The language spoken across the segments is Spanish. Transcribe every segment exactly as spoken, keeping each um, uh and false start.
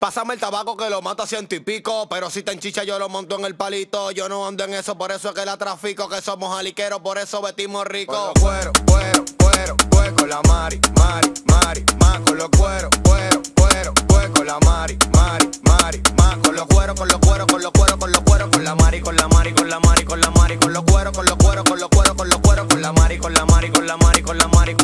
Pásame el tabaco que lo mato a ciento y pico. Pero si te enchicha yo lo monto en el palito. Yo no ando en eso, por eso es que la trafico. Que somos aliqueros, por eso vestimos rico. Con los cuero, cuero, cuero, cuero, con la mari, mari, mari, más con los cuero, cuero, cuero, cuero, con la mari, mari, mari, más con los cuero, con los cuero, con los cuero, con los cuero, con la mari, con la mari, con la mari, con la mari, con los cuero, con los cuero, con los cuero, con los cuero, con la mari, con la mari, con la mari, con la mari.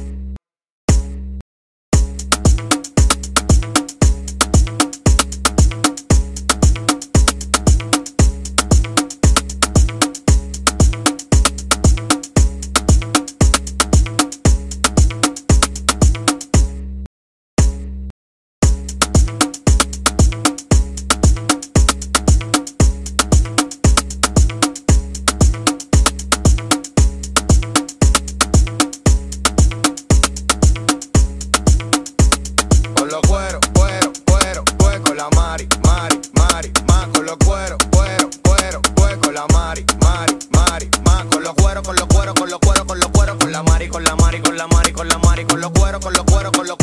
Con los cuero, cuero, cuero, cuero, con la mari, mari, mari, más con los cuero, cuero, cuero, cuero, con la mari, mari, mari, más con los cuero, con los cuero, con los cuero, con los cuero, con la mari, con la mari, con la mari, con la mari, con los cuero, con los cuero, con los